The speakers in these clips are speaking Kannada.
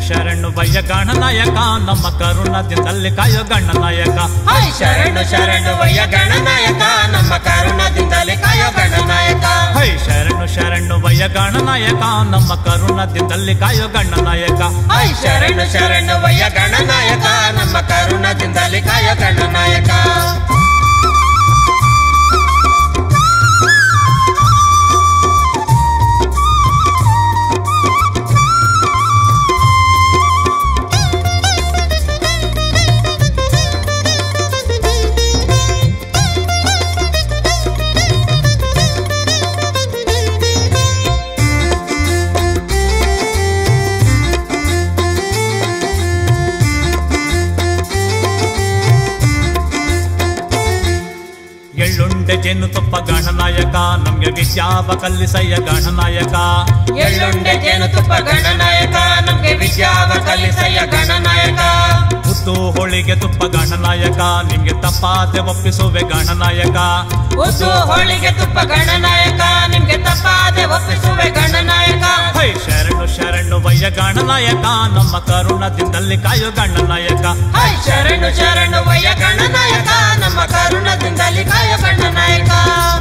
ಶರಣು ವಯ್ಯ ಗಣನಾಯಕ ನಮ್ಮ ಕರುಣದಿಂದಲ್ಲಿ ಕಾಯೋ ಗಣನಾಯಕ. ಶರಣು ಶರಣು ವಯ್ಯ ಗಣನಾಯಕ ನಮ್ಮ ಕರುಣದಿಂದಲ್ಲಿ ಕಾಯೋ ಗಣನಾಯಕ. ಶರಣು ಶರಣು ವಯ್ಯ ಗಣನಾಯಕ ನಮ್ಮ ಕರುಣದಿಂದಲ್ಲಿ ಕಾಯೋ ಗಣನಾಯಕ. ಶರಣು ಶರಣು ವಯ್ಯ ಗಣನಾಯಕ ನಮ್ಮ ಕರುಣದಿಂದಲ್ಲಿ ಕಾಯೋ ಗಣನಾಯಕ. ಎಳ್ಳುಂಡೆ ಜೇನುತುಪ್ಪ ಗಣನಾಯಕ ನಮ್ಗೆ ವಿದ್ಯಾವ ಕಲಿಸಯ್ಯ ಗಣನಾಯಕ. ಎಳ್ಳುಂಡೆ ಜೇನುತುಪ್ಪ ಗಣನಾಯಕ ನಮ್ಗೆ ವಿದ್ಯಾವ ಕಲಿಸಯ್ಯ ಗಣನಾಯಕ. ಉದ್ದು ಹೋಳಿಗೆ ತುಪ್ಪ ಗಣನಾಯಕ ನಿಮ್ಗೆ ತಪ್ಪಾದೆ ಒಪ್ಪಿಸುವೆ ಗಣನಾಯಕ. ಉದ್ದು ಹೋಳಿಗೆ ತುಪ್ಪ ಗಣನಾಯಕ ನಿಮ್ಗೆ ತಪ್ಪಾದೆ ಒಪ್ಪಿಸುವೆ ಗಣನಾಯಕ. ಶರಣು ಶರಣು ವಯ್ಯ ಗಣನಾಯಕ ನಮ್ಮ ಕರುಣದಿಂದಲ್ಲಿ ಕಾಯೋ ಗಣನಾಯಕ. ಶರಣು ಶರಣು ವಯ್ಯ ಗಣನಾಯಕ ನಮ್ಮ ಕರುಣದಿಂದಲ್ಲಿ ಕಾಯೋ ಗಣನಾಯಕ.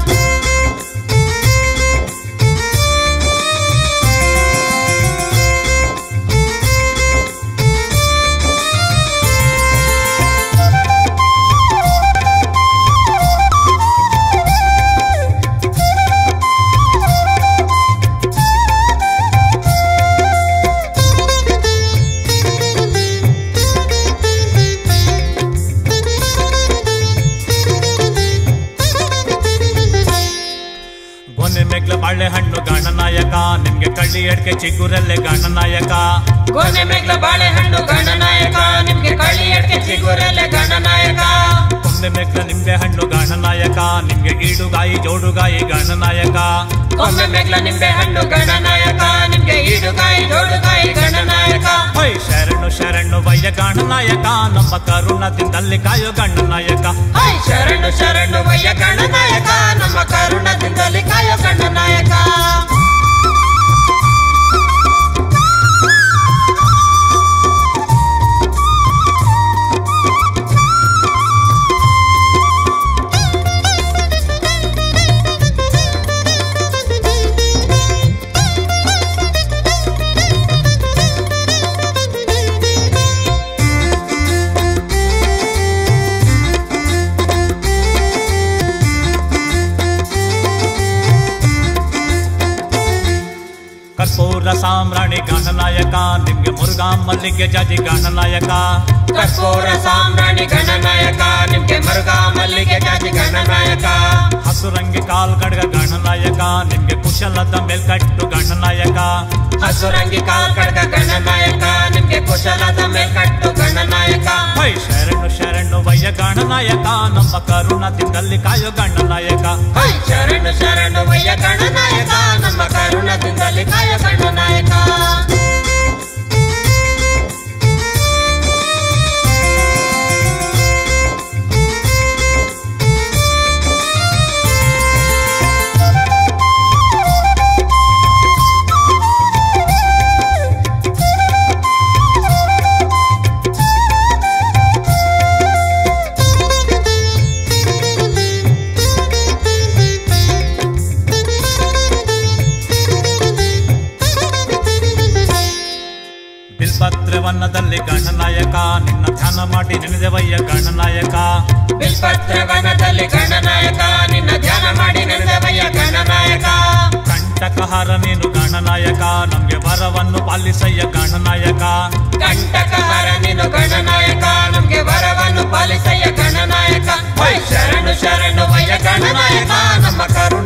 ಮೇಗ್ಲ ಬಾಳೆಹಣ್ಣು ಗಣನಾಯಕ ನಿಮ್ಗೆ ಕಳ್ಳಿ ಅಡ್ಕೆ ಚಿಗುರಲ್ಲೇ ಗಣನಾಯಕ. ಗೊನೆ ಮೇಗ್ಲ ಬಾಳೆಹಣ್ಣು ಗಣನಾಯಕ ನಿಮ್ಗೆ ಕಳ್ಳಿ ಅಡ್ಕೆ ಚಿಗುರಲ್ಲೇ ಗಣನಾಯಕ. ಕೊಂಬೆ ಮೇಗ್ಲ ನಿಂಬೆ ಹಣ್ಣು ಗಣನಾಯಕ ನಿಮ್ಗೆ ಈಡುಗಾಯಿ ಜೋಡುಗಾಯಿ ಗಣನಾಯಕ. ಕೊಂಬೆ ಮೇಗ್ಲ ನಿಂಬೆ ಹಣ್ಣು ಗಣನಾಯಕ ನಿಮ್ಗೆ ಈಡುಗಾಯಿ ಜೋಡುಗಾಯಿ ಗಣನಾಯಕ. ಶರಣು ಶರಣು ವಯ್ಯ ಗಣನಾಯಕ ನಮ್ಮ ಕರುಣದಿಂದಲ್ಲಿ ಕಾಯೋ ಗಣನಾಯಕ. ಶರಣು ಶರಣು ವಯ್ಯ ಗಣನಾಯಕ ನಮ್ಮ ಕರುಣದಿಂದಲ್ಲಿ ಕಾಯೋ ಗಣನಾಯಕ. ಕರ್ಪೂರ ಸಾಮ್ರಾಣಿ ಗಣನಾಯಕ ನಿಮ್ಗೆ ಮುರುಘಾ ಮಲ್ಲಿಗೆ ಜಾಜಿ ಗಣನಾಯಕ. ಕರ್ಪೂರ ಸಾಮ್ರಾಣಿ ಗಣನಾಯಕ ನಿಮ್ಗೆ ಮುರುಘಾ ಮಲ್ಲಿಗೆ ಜಾಜಿ ಗಣನಾಯಕ. ಹಸುರಂಗಿ ಕಾಲ್ ಗಡ್ಗ ಗಣನಾಯಕ ನಿಮ್ಗೆ ಕುಶಲದ ಮೇಲ್ಕಟ್ಟು ಗಣನಾಯಕ. ಹಸುರಂಗಿ ಕಾಲ್ ಗಡ್ಗ ಗಣನಾಯಕ ನಿಮ್ಗೆ ಕುಶಲದ ಮೇಲ್ಕಟ್ಟು ಗಣನಾಯಕ. ಶರಣು ಶರಣು ವಯ್ಯ ಗಣನಾಯಕ ನಮ್ಮ ಕರುಣದಿಂದಲ್ಲಿ ಕಾಯೋ ಗಣನಾಯಕ. ಶರಣು ಶರಣು ವಯ್ಯ ಗಣನಾಯಕ ನಮ್ಮ ಕರುಣದಿಂದಲ್ಲಿ ಕಾಯೋ ಗಣನಾಯಕ. ಬಿಲ್ಪತ್ರವನದಲ್ಲಿ ಗಣನಾಯಕ ನಿನ್ನ ಧ್ಯಾನ ಮಾಡಿ ನೆನೆದವಯ್ಯ ಗಣನಾಯಕ. ಬಿಲ್ಪತ್ರವನದಲ್ಲಿ ಗಣನಾಯಕ ನಿನ್ನ ಧ್ಯಾನ ಮಾಡಿ ನೆನೆದವಯ್ಯ ಗಣನಾಯಕ. ಕಂಟಕಹಾರ ನೀನು ಗಣನಾಯಕ ನಮ್ಗೆ ವರವನ್ನು ಪಾಲಿಸಯ್ಯ ಗಣನಾಯಕ. ಕಂಟಕಹಾರ ನೀನು ಗಣನಾಯಕ ನಮ್ಗೆ ವರವನ್ನು ಪಾಲಿಸಯ್ಯ ಗಣನಾಯಕ. ಶರಣು ಶರಣು ವಯ್ಯ ಗಣನಾಯಕ ನಮ್ಮ ಕರುಣ